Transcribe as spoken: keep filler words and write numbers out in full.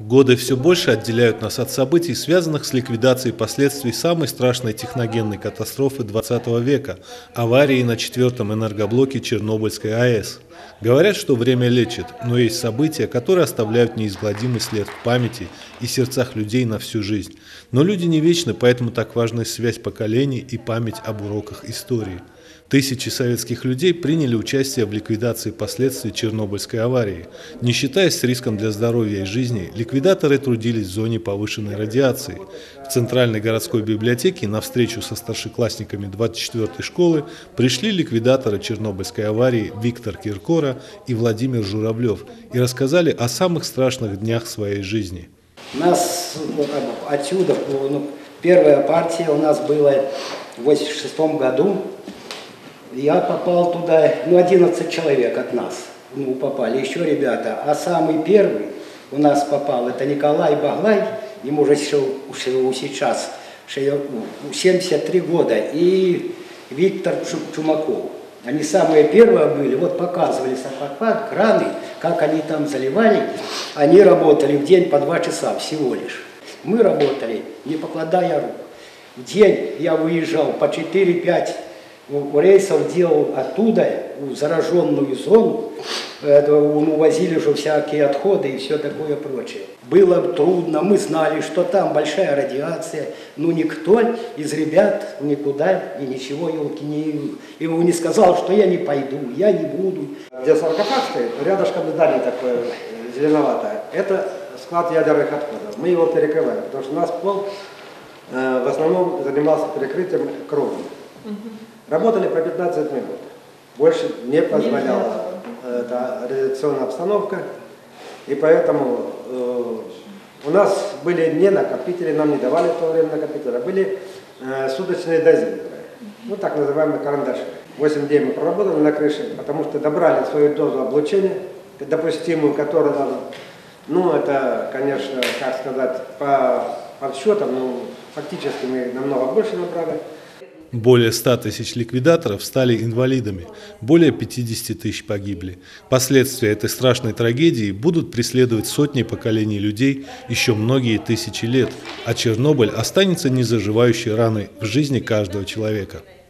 Годы все больше отделяют нас от событий, связанных с ликвидацией последствий самой страшной техногенной катастрофы двадцатого века – аварии на четвертом энергоблоке Чернобыльской АЭС. Говорят, что время лечит, но есть события, которые оставляют неизгладимый след в памяти и сердцах людей на всю жизнь. Но люди не вечны, поэтому так важна связь поколений и память об уроках истории. Тысячи советских людей приняли участие в ликвидации последствий Чернобыльской аварии. Не считаясь с риском для здоровья и жизни, ликвидаторы трудились в зоне повышенной радиации. В Центральной городской библиотеке на встречу со старшеклассниками двадцать четвёртой школы пришли ликвидаторы Чернобыльской аварии Виктор Киркора и Владимир Журавлев и рассказали о самых страшных днях своей жизни. У нас ну, отсюда, ну, первая партия у нас была в восемьдесят шестом году. Я попал туда, ну, одиннадцать человек от нас, ну, попали, еще ребята. А самый первый у нас попал, это Николай Баглай, ему уже сейчас семьдесят три года, и Виктор Чумаков. Они самые первые были, вот показывали саркофаг, краны, как они там заливали. Они работали в день по два часа всего лишь. Мы работали, не покладая рук. В день я выезжал по четыре-пять рейсов, делал оттуда, в зараженную зону, увозили уже всякие отходы и все такое прочее. Было трудно, мы знали, что там большая радиация, но никто из ребят никуда и ничего елки не, ему не сказал, что я не пойду, я не буду. Где саркофаг стоит, рядышком здание такое зеленоватое, это склад ядерных отходов. Мы его перекрываем, потому что у нас пол э, в основном занимался перекрытием кровли. Работали по пятнадцать минут. Больше не позволяла эта радиационная обстановка. И поэтому э, у нас были не накопители, нам не давали в то время накопители, а были э, суточные дозиметры. Ну, так называемые карандаши. восемь дней мы проработали на крыше, потому что добрали свою дозу облучения, допустимую, которая нам, ну, это, конечно, как сказать, по подсчетам, ну, фактически мы намного больше набрали. Более ста тысяч ликвидаторов стали инвалидами, более пятидесяти тысяч погибли. Последствия этой страшной трагедии будут преследовать сотни поколений людей еще многие тысячи лет, а Чернобыль останется незаживающей раной в жизни каждого человека.